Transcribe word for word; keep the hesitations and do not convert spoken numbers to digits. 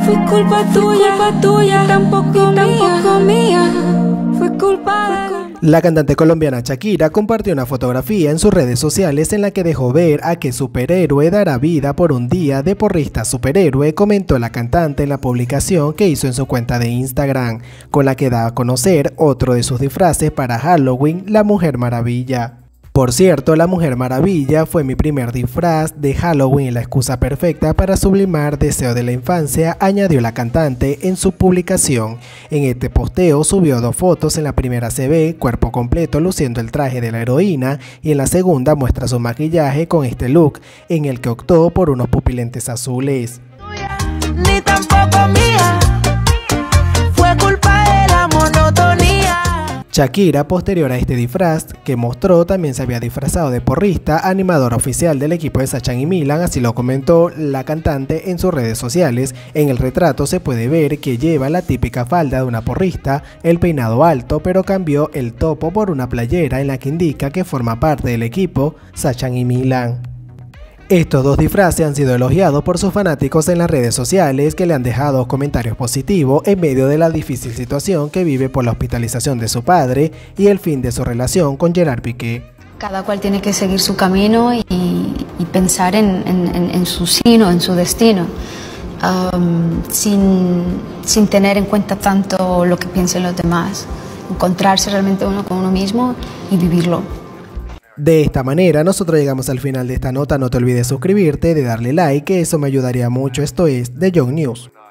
Fue culpa tuya, culpa tuya, tampoco mía, tampoco mía. Fue culpa de la... La cantante colombiana Shakira compartió una fotografía en sus redes sociales en la que dejó ver a qué superhéroe dará vida por un día de porrista superhéroe, comentó la cantante en la publicación que hizo en su cuenta de Instagram, con la que da a conocer otro de sus disfraces para Halloween, la Mujer Maravilla. Por cierto, la Mujer Maravilla fue mi primer disfraz de Halloween y la excusa perfecta para sublimar deseo de la infancia, añadió la cantante en su publicación. En este posteo subió dos fotos, en la primera se ve cuerpo completo luciendo el traje de la heroína y en la segunda muestra su maquillaje con este look en el que optó por unos pupilentes azules. Ni tampoco mía, fue culpa de la monotonía. Shakira, posterior a este disfraz que mostró, también se había disfrazado de porrista, animadora oficial del equipo de Sachan y Milan, así lo comentó la cantante en sus redes sociales. En el retrato se puede ver que lleva la típica falda de una porrista, el peinado alto, pero cambió el topo por una playera en la que indica que forma parte del equipo Sachan y Milan. Estos dos disfraces han sido elogiados por sus fanáticos en las redes sociales, que le han dejado comentarios positivos en medio de la difícil situación que vive por la hospitalización de su padre y el fin de su relación con Gerard Piqué. Cada cual tiene que seguir su camino y, y pensar en, en, en su sino, en su destino, um, sin, sin tener en cuenta tanto lo que piensen los demás. Encontrarse realmente uno con uno mismo y vivirlo. De esta manera nosotros llegamos al final de esta nota. No te olvides suscribirte, de darle like, que eso me ayudaría mucho. Esto es The Young News.